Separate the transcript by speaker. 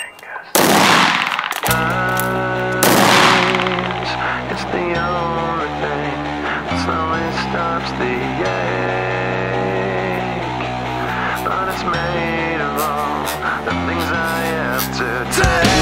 Speaker 1: It's the only thing that slowly stops the ache, but it's made of all the things I have to take.